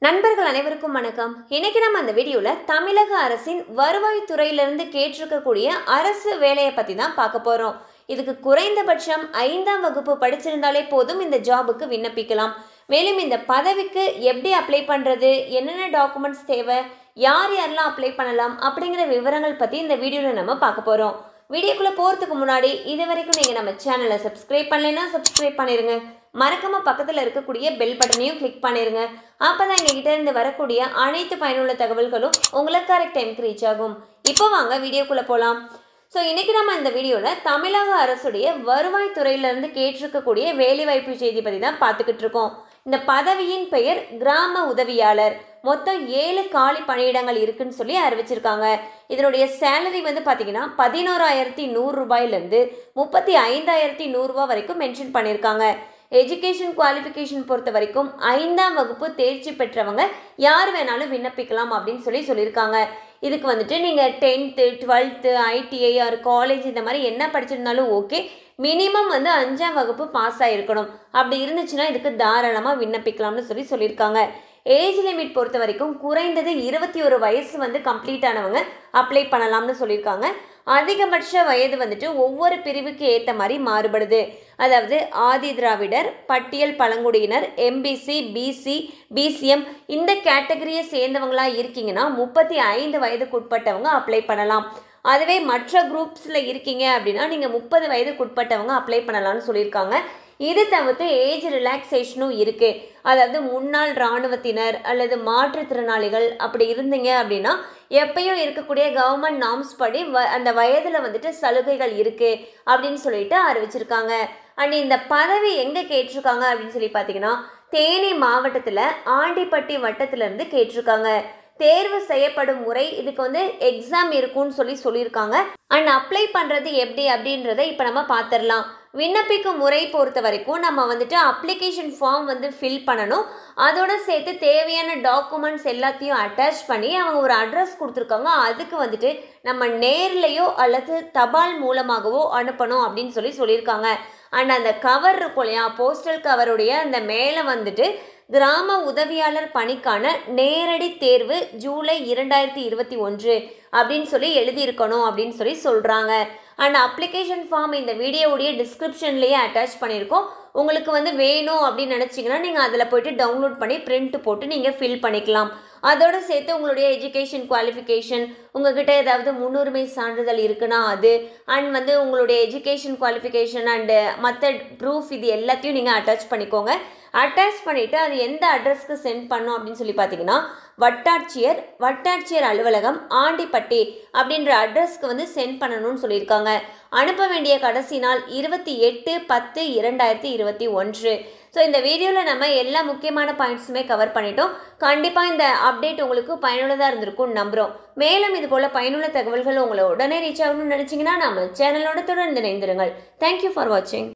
நண்பர்கள் அனைவருக்கும் வணக்கம். இன்னைக்கு நம்ம அந்த வீடியோல தமிழக அரசின் வருவாய் துறையிலிருந்து கேட்டிருக்கக்கூடிய அரசு வேலையை பத்தி தான் பார்க்க போறோம். இதுக்கு குறைந்தபட்சம் 5ஆம் வகுப்பு படிச்சிருந்தாலே போதும் இந்த ஜாபுக்கு விண்ணப்பிக்கலாம். மேலும் இந்த பதவிக்கு எப்படி அப்ளை பண்றது, என்னென்ன டாக்குமெண்ட்ஸ் தேவை, யார் யாரெல்லாம் அப்ளை பண்ணலாம் அப்படிங்கிற விவரங்கள் பத்தி இந்த வீடியோல நம்ம பார்க்க போறோம். வீடியோக்குள்ள போறதுக்கு முன்னாடி இது வரைக்கும் நீங்க நம்ம சேனலை சப்ஸ்கிரைப் பண்ணலைன்னா சப்ஸ்கிரைப் பண்ணிருங்க. மறக்காம பக்கத்தில் இருக்கக்கூடிய பெல் பட்டனையும் கிளிக் பண்ணிருங்க. அப்பதான் எங்ககிட்ட இருந்து வரக்கூடிய அனைத்து பயனுள்ள தகவல்களும் உங்களுக்கு கரெக்ட் டைமுக்கு ரீச் ஆகும். இப்போ வாங்க வீடியோக்குள்ள போகலாம். ஸோ இன்னைக்கு நம்ம இந்த வீடியோவில் தமிழக அரசுடைய வருவாய் துறையிலிருந்து கேட்டிருக்கக்கூடிய வேலைவாய்ப்பு செய்தி பற்றி தான் பார்த்துக்கிட்டு இருக்கோம். இந்த பதவியின் பெயர் கிராம உதவியாளர். மொத்தம் 7 காலி பணியிடங்கள் இருக்குன்னு சொல்லி அறிவிச்சிருக்காங்க. இதனுடைய சேலரி வந்து பார்த்தீங்கன்னா 11,100 ரூபாயிலிருந்து 35,100 ரூபாய் வரைக்கும் மென்ஷன் பண்ணியிருக்காங்க. எஜுகேஷன் குவாலிஃபிகேஷன் பொறுத்த வரைக்கும் 5ஆம் வகுப்பு தேர்ச்சி பெற்றவங்க யார் வேணாலும் விண்ணப்பிக்கலாம் அப்படின்னு சொல்லியிருக்காங்க. இதுக்கு வந்துட்டு நீங்கள் 10th 12th ITI R college இந்த மாதிரி என்ன படிச்சிருந்தாலும் ஓகே, மினிமம் வந்து 5ஆம் வகுப்பு பாஸ் ஆகிருக்கணும். அப்படி இருந்துச்சுன்னா இதுக்கு தாராளமாக விண்ணப்பிக்கலாம்னு சொல்லியிருக்காங்க. ஏஜ் லிமிட் பொறுத்த வரைக்கும் குறைந்தது 21 வயசு வந்து கம்ப்ளீட் ஆனவங்க அப்ளை பண்ணலாம்னு சொல்லியிருக்காங்க. அதிகபட்ச வயது வந்துட்டு ஒவ்வொரு பிரிவுக்கு ஏற்ற மாதிரி மாறுபடுது. அதாவது ஆதி திராவிடர், பட்டியல் பழங்குடியினர், MBC, BC, BCM இந்த கேட்டகரியை சேர்ந்தவங்களா இருக்கீங்கன்னா 35 வயதுக்கு உட்பட்டவங்க அப்ளை பண்ணலாம். அதுவே மற்ற குரூப்ஸில் இருக்கீங்க அப்படின்னா நீங்கள் 30 வயதுக்கு உட்பட்டவங்க அப்ளை பண்ணலாம்னு சொல்லியிருக்காங்க. இது தவிர்த்து ஏஜ் ரிலாக்ஸேஷனும் இருக்குது. அதாவது முன்னாள் இராணுவத்தினர் அல்லது மாற்றுத்திறனாளிகள் அப்படி இருந்தீங்க அப்படின்னா எப்பயும் இருக்கக்கூடிய கவர்மெண்ட் நார்ம்ஸ் படி அந்த வயதில் வந்துட்டு சலுகைகள் இருக்குது அப்படின்னு சொல்லிட்டு அறிவிச்சிருக்காங்க. அண்ட் இந்த பதவி எங்கே கேட்டிருக்காங்க அப்படின்னு சொல்லி பார்த்தீங்கன்னா தேனி மாவட்டத்தில் ஆண்டிப்பட்டி வட்டத்திலேருந்து கேட்டிருக்காங்க. தேர்வு செய்யப்படும் முறை, இதுக்கு வந்து எக்ஸாம் இருக்கும்னு சொல்லியிருக்காங்க. அண்ட் அப்ளை பண்ணுறது எப்படி அப்படின்றத இப்போ நம்ம பார்த்துடலாம். விண்ணப்பிக்கும் முறை பொறுத்த வரைக்கும் நம்ம வந்துட்டு அப்ளிகேஷன் ஃபார்ம் வந்து ஃபில் பண்ணணும். அதோட சேர்த்து தேவையான டாக்குமெண்ட்ஸ் எல்லாத்தையும் அட்டாச் பண்ணி அவங்க ஒரு அட்ரஸ் கொடுத்துருக்காங்க. அதுக்கு வந்துட்டு நம்ம நேர்லையோ அல்லது தபால் மூலமாகவோ அனுப்பணும் அப்படின்னு சொல்லியிருக்காங்க. அண்ட் அந்த கவர் இருக்கும் இல்லையா, போஸ்டல் கவருடைய அந்த மேலே வந்துட்டு கிராம உதவியாளர் பணிக்கான நேரடி தேர்வு ஜூலை 2021 அப்படின்னு எழுதியிருக்கணும் அப்படின்னு சொல்கிறாங்க. அண்ட் அப்ளிகேஷன் ஃபார்ம் இந்த வீடியோவுடைய டிஸ்கிரிப்ஷன்லேயே அட்டாச் பண்ணியிருக்கோம். உங்களுக்கு வந்து வேணும் அப்படின்னு நினச்சிங்கன்னா நீங்கள் அதில் போய்ட்டு டவுன்லோட் பண்ணி பிரிண்ட் போட்டு நீங்கள் ஃபில் பண்ணிக்கலாம். அதோடு சேர்த்து உங்களுடைய எஜுகேஷன் குவாலிஃபிகேஷன், உங்கள்கிட்ட ஏதாவது முன்னுரிமை சான்றிதழ் இருக்குன்னா அது, அண்ட் வந்து உங்களுடைய எஜுகேஷன் குவாலிஃபிகேஷன் அண்டு மற்ற ப்ரூஃப் இது எல்லாத்தையும் நீங்கள் அட்டாச் பண்ணிக்கோங்க. அட்டாச் பண்ணிவிட்டு அது எந்த அட்ரஸ்க்கு சென்ட் பண்ணோம் அப்படின்னு பார்த்தீங்கன்னா வட்டாட்சியர் அலுவலகம் ஆண்டிப்பட்டி அப்படின்ற அட்ரஸ்க்கு வந்து சென்ட் பண்ணணும்னு சொல்லியிருக்காங்க. அனுப்ப வேண்டிய கடைசி நாள் 28/10/2021. ஸோ இந்த வீடியோவில் நம்ம எல்லா முக்கியமான பாயிண்ட்ஸுமே கவர் பண்ணிட்டோம். கண்டிப்பாக இந்த அப்டேட் உங்களுக்கு பயனுள்ளதாக இருந்திருக்கும்னு நம்புகிறோம். மேலும் இது போல் பயனுள்ள தகவல்கள் உங்களை உடனே ரீச் ஆகணும்னு நினச்சிங்கன்னா நம்ம சேனலோட தொடர்ந்து இணைந்திருங்கள். தேங்க்யூ ஃபார் வாட்சிங்.